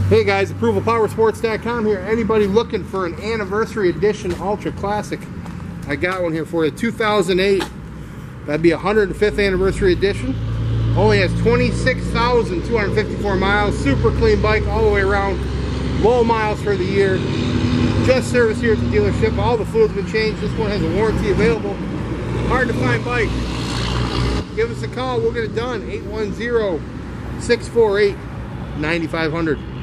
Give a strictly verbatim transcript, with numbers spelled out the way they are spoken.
Hey guys, approval power sports dot com here. Anybody looking for an anniversary edition ultra classic? I got one here for you. two thousand eight. That'd be one hundred fifth anniversary edition. Only has twenty-six thousand two hundred fifty-four miles. Super clean bike all the way around. Low miles for the year. Just service here at the dealership. All the fluids have been changed. This one has a warranty available. Hard to find bike. Give us a call. We'll get it done. eight one zero, six four eight, nine five zero zero.